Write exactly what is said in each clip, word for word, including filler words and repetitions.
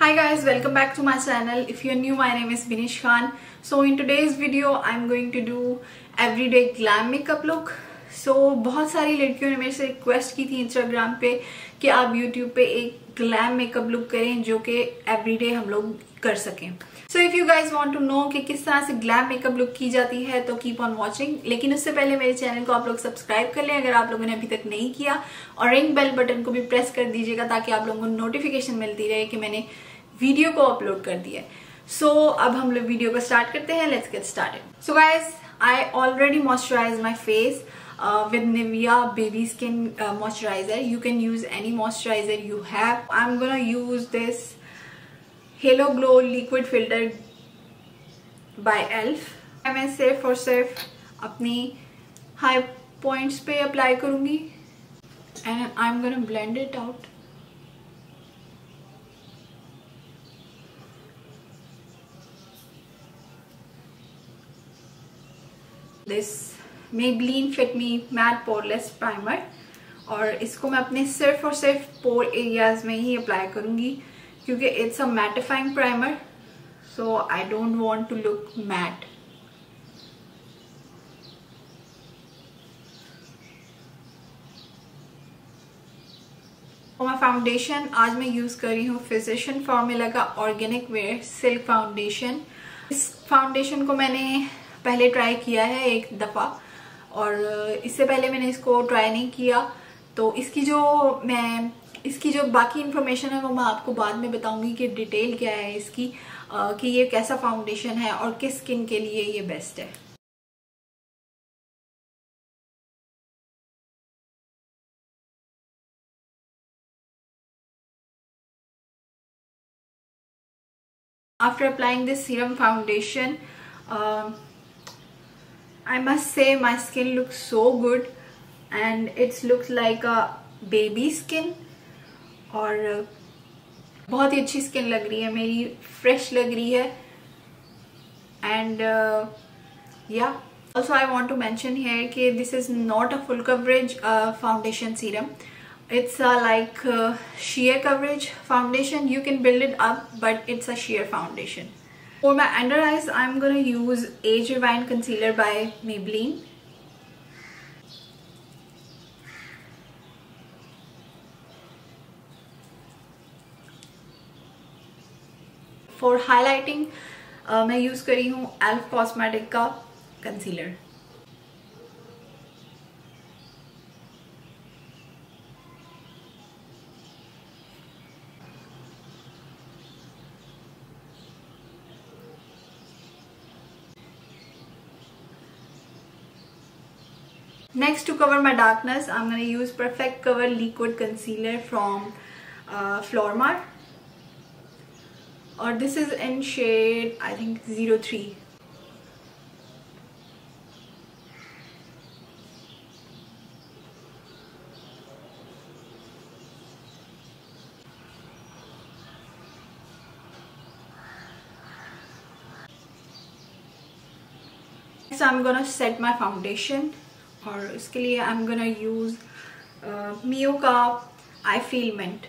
Hi guys, welcome back to my channel. If you're new, my name is Vinish Khan. So in today's video, I'm going to do everyday glam makeup look. So बहुत सारी लड़कियों ने मेरे से request की थी Instagram पे कि आप यूट्यूब पे एक ग्लैम मेकअप लुक करें जो कि एवरीडे हम लोग कर सकें. So if you guys want to know कि किस तरह से ग्लैम मेकअप लुक की जाती है तो कीप ऑन वॉचिंग. लेकिन उससे पहले मेरे चैनल को आप लोग सब्सक्राइब कर लें अगर आप लोगों ने अभी तक नहीं किया, और रिंग बेल बटन को भी प्रेस कर दीजिएगा ताकि आप लोगों को नोटिफिकेशन मिलती रहे कि मैंने वीडियो को अपलोड कर दिया है. सो so, अब हम लोग वीडियो को स्टार्ट करते हैं. Let's get started. So guys, I already moisturise my face Uh, with Nivea baby skin uh, moisturizer. You can use any moisturizer you have. I'm gonna use this Halo Glow liquid filter by e l f. मैं सिर्फ और सिर्फ अपनी high points पे apply करूंगी and I'm gonna blend it out. This Maybelline Fit Me Matte Poreless Primer, और इसको मैं अपने सिर्फ और सिर्फ पोर एरियाज में ही अप्लाई करूंगी क्योंकि it's a mattifying primer, so I don't want to look matte. मैं फाउंडेशन आज मैं यूज कर रही हूँ फिजिशियन फॉर्मूला का ऑर्गेनिक वेयर सिल्क फाउंडेशन. इस फाउंडेशन को मैंने पहले ट्राई किया है एक दफा, और इससे पहले मैंने इसको ट्राई नहीं किया, तो इसकी जो मैं इसकी जो बाकी इन्फॉर्मेशन है वो मैं आपको बाद में बताऊंगी कि डिटेल क्या है इसकी, आ, कि ये कैसा फाउंडेशन है और किस स्किन के लिए ये बेस्ट है. After applying this serum foundation, uh, I must say my skin looks so good and it looks like a baby skin, और बहुत ही अच्छी स्किन लग रही है मेरी, फ्रेश लग रही है. एंड या also I want to mention here कि this is not a full coverage foundation serum. It's a like uh, sheer coverage foundation. You can build it up, but it's a sheer foundation. For my under eyes, I'm gonna use Age Rewind Concealer by Maybelline. For highlighting, uh, मैं use कर रही हूँ e l f Cosmetic का concealer. Next, to cover my darkness, I'm going to use Perfect Cover Liquid Concealer from uh, Flormar. Or this is in shade, I think, zero three. Next, I'm going to set my foundation. और इसके लिए I am gonna use Miyo का I feel mint.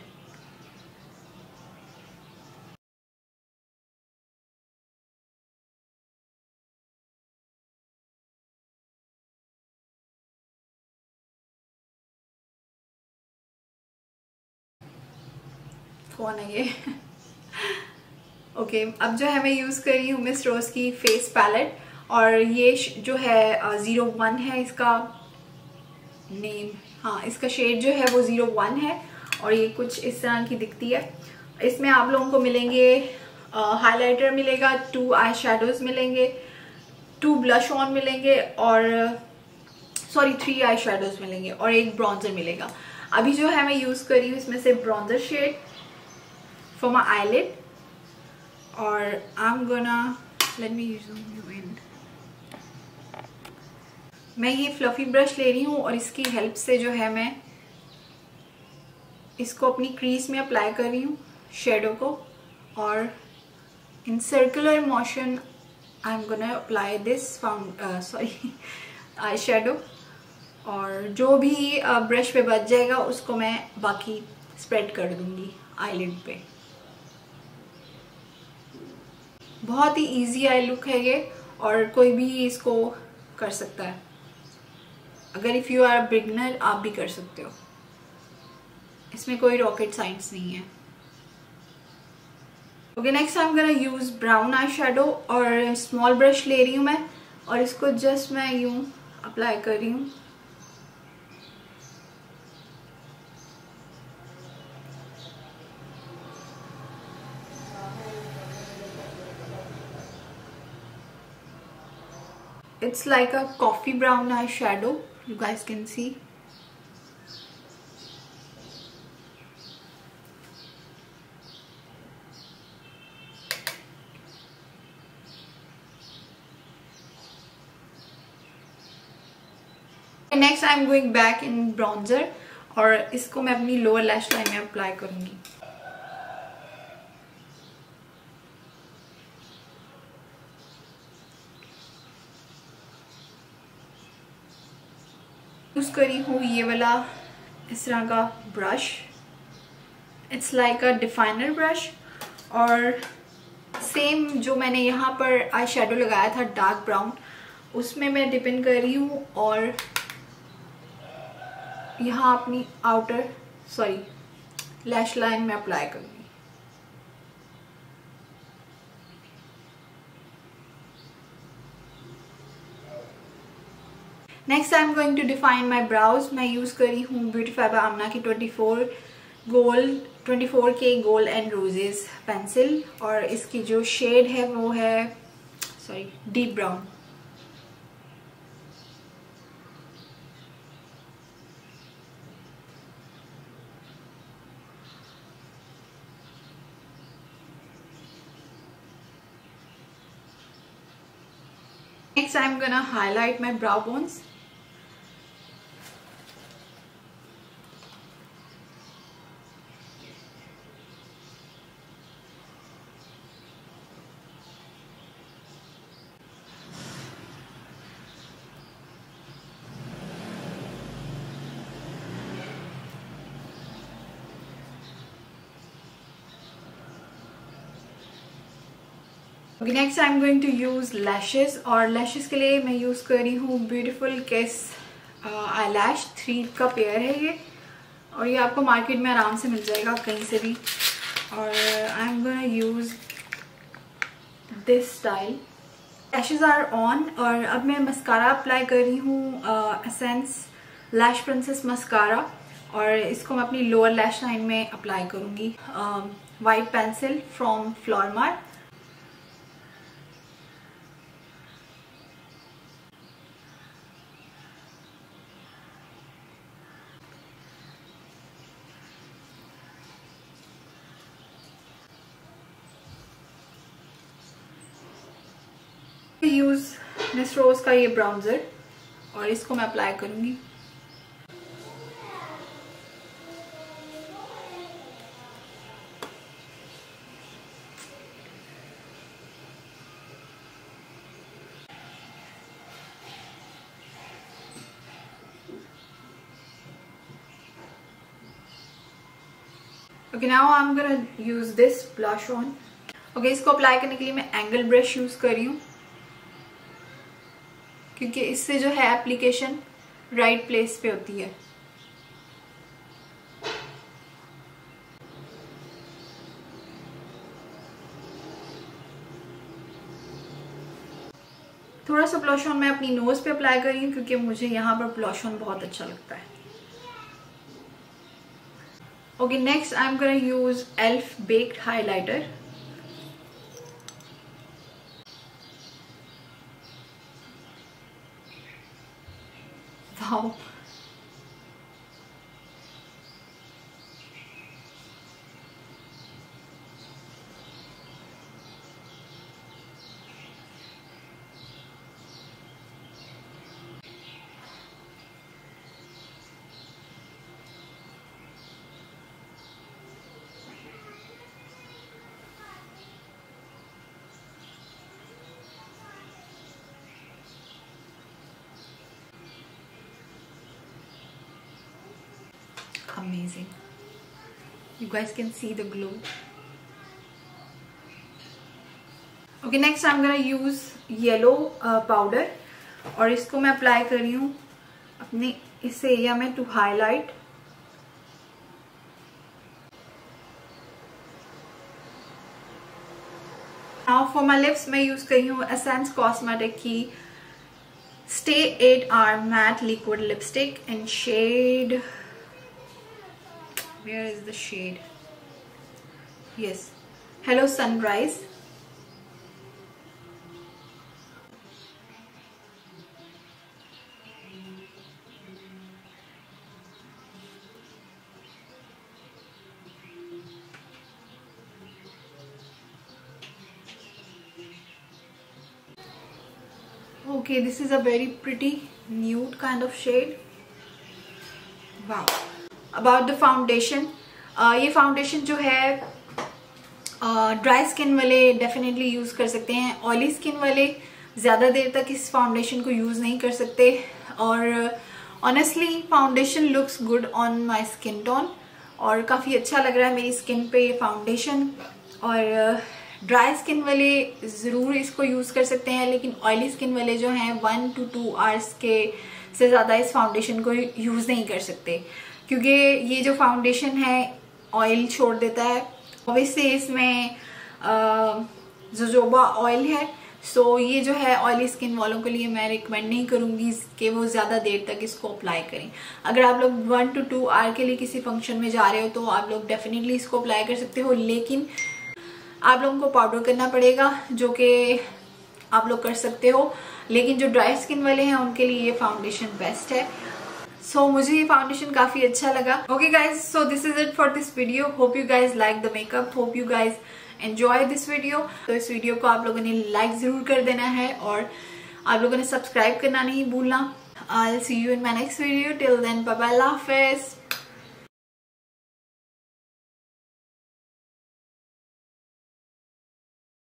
कौन है ये? Okay okay, अब जो है मैं यूज कर रही हूँ मिस रोज की फेस पैलेट, और ये जो है ज़ीरो वन है इसका नेम. हाँ, इसका शेड जो है वो ज़ीरो वन है और ये कुछ इस तरह की दिखती है. इसमें आप लोगों को मिलेंगे हाइलाइटर uh, मिलेगा, टू आई शेडोज मिलेंगे, टू ब्लश ऑन मिलेंगे, और सॉरी थ्री आई शेडोज मिलेंगे, और एक ब्रॉन्जर मिलेगा. अभी जो है मैं यूज़ कर रही हूँ इसमें से bronzer shade for my eyelid, और I am gonna let me use in मैं ये फ्लफी ब्रश ले रही हूँ और इसकी हेल्प से जो है मैं इसको अपनी क्रीज में अप्लाई कर रही हूँ शेडो को, और in circular motion I am gonna apply this found sorry eye shadow, और जो भी ब्रश पे बच जाएगा उसको मैं बाकी स्प्रेड कर दूंगी आईलिड पे. बहुत ही इजी आई लुक है ये, और कोई भी इसको कर सकता है। अगर इफ़ यू आर बिगनर आप भी कर सकते हो, इसमें कोई रॉकेट साइंस नहीं है। Okay, next I am gonna use brown eye shadow, और स्मॉल ब्रश ले रही हूँ मैं, और इसको जस्ट मैं यूं अप्लाई कर रही हूँ। It's like a coffee brown eye shadow, you guys can see. Next I am going back in bronzer, और इसको मैं अपनी लोअर लैश लाइन में अप्लाई करूंगी। यूज करी हूँ ये वाला इस तरह का brush, it's like a definer brush, और सेम जो मैंने यहाँ पर आई शेडो लगाया था डार्क ब्राउन, उसमें मैं डिपेंड कर रही हूँ, और यहाँ अपनी आउटर सॉरी लैश लाइन में अप्लाई करूंगी। Next I am going to define my brows. मैं यूज करी हूँ ब्यूटी फाइबर आमना की twenty four gold twenty four के गोल्ड एंड रोजेस पेंसिल, और इसकी जो शेड है वो है sorry deep brown. Next I'm gonna highlight my brow bones. Okay, next I'm going to use lashes, और lashes के लिए मैं यूज कर रही हूँ ब्यूटीफुल किस आई लैश थ्री का पेयर है ये, और ये आपको मार्केट में आराम से मिल जाएगा कहीं से भी। और I am gonna use this style. Lashes are on, और अब मैं मस्कारा अप्लाई कर रही हूँ एसेंस लैश प्रिंसेस मस्कारा, और इसको मैं अपनी लोअर लैश लाइन में अप्लाई करूँगी white pencil from Flormar. Use Miss Rose का ये ब्राउन्जर, और इसको मैं अप्लाई करूंगी। Okay, now I am gonna use this blush on. Okay, इसको अप्लाई करने के लिए मैं एंगल ब्रश यूज कर रही हूँ, क्योंकि इससे जो है एप्लीकेशन राइट प्लेस पे होती है। थोड़ा सा ब्लश ऑन मैं अपनी नोज पे अप्लाई कर रही हूँ, क्योंकि मुझे यहाँ पर ब्लश ऑन बहुत अच्छा लगता है। Okay, next I am gonna use elf baked highlighter. Wow, amazing. You guys can see the glow. Okay, next I am gonna use yellow powder और इसको मैं अप्लाई कर रही हूँ अपने इस एरिया में to highlight. Now for my lips मैं यूज कर रही हूँ एसेंस कॉस्मेटिक की stay eight hour matte liquid lipstick in shade, where is the shade, yes, hello sunrise. Okay, this is a very pretty nude kind of shade. Wow. About the foundation, uh, ये foundation जो है dry uh, skin वाले definitely use कर सकते हैं। Oily skin वाले ज्यादा देर तक इस फाउंडेशन को यूज नहीं कर सकते। और honestly foundation looks good on my skin tone और काफी अच्छा लग रहा है मेरी स्किन पे ये फाउंडेशन। और ड्राई स्किन वाले जरूर इसको यूज कर सकते हैं, लेकिन ऑयली स्किन वाले जो हैं वन टू टू आवर्स के से ज्यादा इस फाउंडेशन को यूज नहीं कर सकते, क्योंकि ये जो फाउंडेशन है ऑयल छोड़ देता है। ऑब्वियसली इसमें जोजोबा ऑयल है, सो ये जो है ऑयली स्किन वालों के लिए मैं रिकमेंड नहीं करूंगी कि वो ज्यादा देर तक इसको अप्लाई करें। अगर आप लोग वन टू टू आवर के लिए किसी फंक्शन में जा रहे हो तो आप लोग डेफिनेटली इसको अप्लाई कर सकते हो, लेकिन आप लोगों को पाउडर करना पड़ेगा, जो कि आप लोग कर सकते हो। लेकिन जो ड्राई स्किन वाले हैं उनके लिए ये फाउंडेशन बेस्ट है। सो so, मुझे ये फाउंडेशन काफी अच्छा लगा। Okay guys, so this is it for this video. Hope you guys like the makeup, hope you guys enjoy this video. तो इस वीडियो को आप लोगों ने लाइक जरूर कर देना है और आप लोगों ने सब्सक्राइब करना नहीं भूलना। I will see you in my next video. Till then bye bye, अल्लाह हाफिज।